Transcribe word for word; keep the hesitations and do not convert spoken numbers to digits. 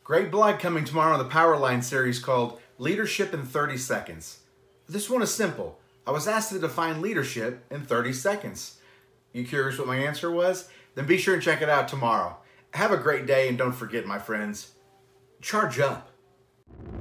Great blog coming tomorrow on the Powerline series called Leadership in thirty seconds. This one is simple. I was asked to define leadership in thirty seconds. You curious what my answer was? Then be sure and check it out tomorrow. Have a great day, and don't forget, my friends, charge up.